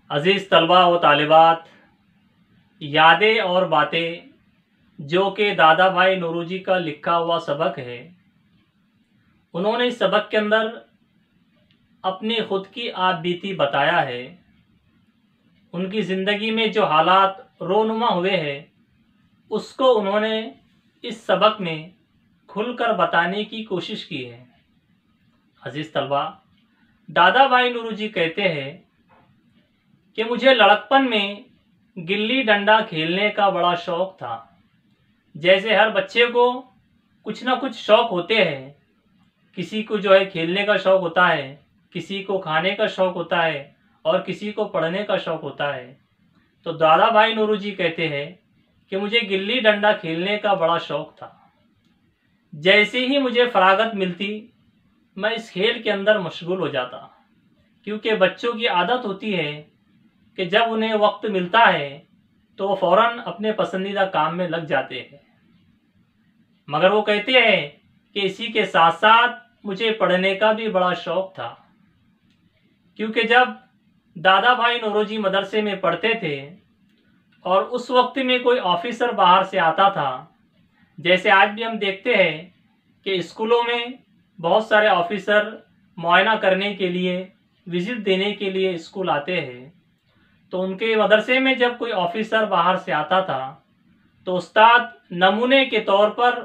अज़ीज़ तलबा व तालिबात, यादें और बातें जो कि दादा भाई नौरोजी का लिखा हुआ सबक है। उन्होंने इस सबक के अंदर अपनी खुद की आप बीती बताया है। उनकी ज़िंदगी में जो हालात रोनुमा हुए हैं उसको उन्होंने इस सबक में खुलकर बताने की कोशिश की है। अज़ीज़ तलबा, दादा भाई नौरोजी कहते हैं कि मुझे लड़कपन में गिल्ली डंडा खेलने का बड़ा शौक़ था। जैसे हर बच्चे को कुछ ना कुछ शौक़ होते हैं। किसी को जो है खेलने का शौक़ होता है, किसी को खाने का शौक़ होता है और किसी को पढ़ने का शौक़ होता है। तो दादा भाई नौरोजी कहते हैं कि मुझे गिल्ली डंडा खेलने का बड़ा शौक़ था। जैसे ही मुझे फरागत मिलती मैं इस खेल के अंदर मशगूल हो जाता, क्योंकि बच्चों की आदत होती है कि जब उन्हें वक्त मिलता है तो वो फ़ौरन अपने पसंदीदा काम में लग जाते हैं। मगर वो कहते हैं कि इसी के साथ साथ मुझे पढ़ने का भी बड़ा शौक़ था, क्योंकि जब दादा भाई नौरोजी मदरसे में पढ़ते थे और उस वक्त में कोई ऑफिसर बाहर से आता था। जैसे आज भी हम देखते हैं कि स्कूलों में बहुत सारे ऑफिसर मुआयना करने के लिए, विजिट देने के लिए स्कूल आते हैं। तो उनके मदरसे में जब कोई ऑफिसर बाहर से आता था तो उस्ताद नमूने के तौर पर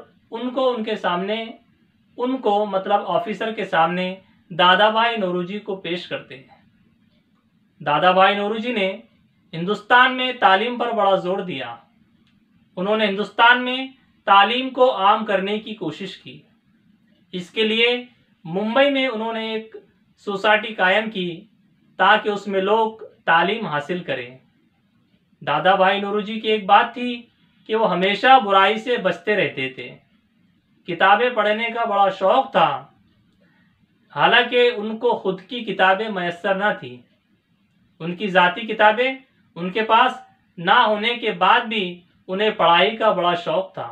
उनको मतलब ऑफिसर के सामने दादा भाई नौरोजी को पेश करते हैं। दादा भाई नौरोजी ने हिंदुस्तान में तालीम पर बड़ा जोर दिया। उन्होंने हिंदुस्तान में तालीम को आम करने की कोशिश की। इसके लिए मुंबई में उन्होंने एक सोसाइटी कायम की ताकि उसमें लोग तालीम हासिल करें। दादा भाई नौरोजी की एक बात थी कि वो हमेशा बुराई से बचते रहते थे। किताबें पढ़ने का बड़ा शौक़ था, हालांकि उनको खुद की किताबें मैसर न थी। उनकी ज़ाती किताबें उनके पास ना होने के बाद भी उन्हें पढ़ाई का बड़ा शौक़ था।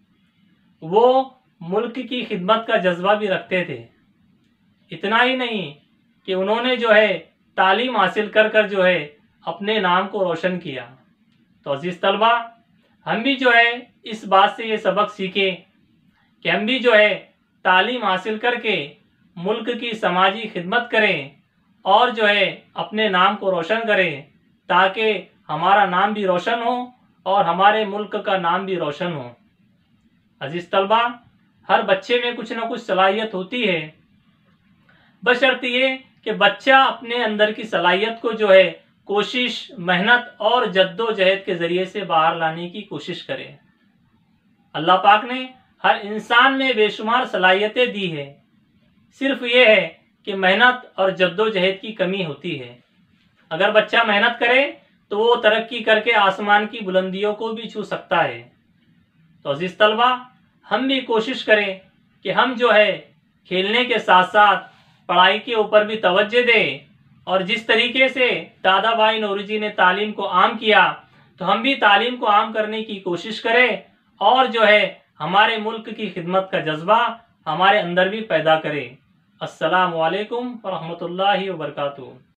वो मुल्क की खिदमत का जज्बा भी रखते थे। इतना ही नहीं कि उन्होंने जो है तालीम हासिल कर जो है अपने नाम को रोशन किया। तो अजीज़ तलबा, हम भी जो है इस बात से ये सबक सीखें कि हम भी जो है तालीम हासिल करके मुल्क की समाजी खिदमत करें और जो है अपने नाम को रोशन करें, ताकि हमारा नाम भी रोशन हो और हमारे मुल्क का नाम भी रोशन हो। अजीज़ तलबा, हर बच्चे में कुछ ना कुछ सलाहियत होती है, बशर्ते ये कि बच्चा अपने अंदर की सलाहियत को जो है कोशिश, मेहनत और जद्दोजहद के ज़रिए से बाहर लाने की कोशिश करे। अल्लाह पाक ने हर इंसान में बेशुमार सलाहियतें दी है, सिर्फ ये है कि मेहनत और जद्दोजहद की कमी होती है। अगर बच्चा मेहनत करे तो वो तरक्की करके आसमान की बुलंदियों को भी छू सकता है। तो अजीज़ तलबा, हम भी कोशिश करें कि हम जो है खेलने के साथ साथ पढ़ाई के ऊपर भी तवज्जो दें, और जिस तरीके से दादा भाई नौरोजी ने तालीम को आम किया तो हम भी तालीम को आम करने की कोशिश करें और जो है हमारे मुल्क की खिदमत का जज्बा हमारे अंदर भी पैदा करें। अस्सलामु अलैकुम व रहमतुल्लाहि व बरकातुहू।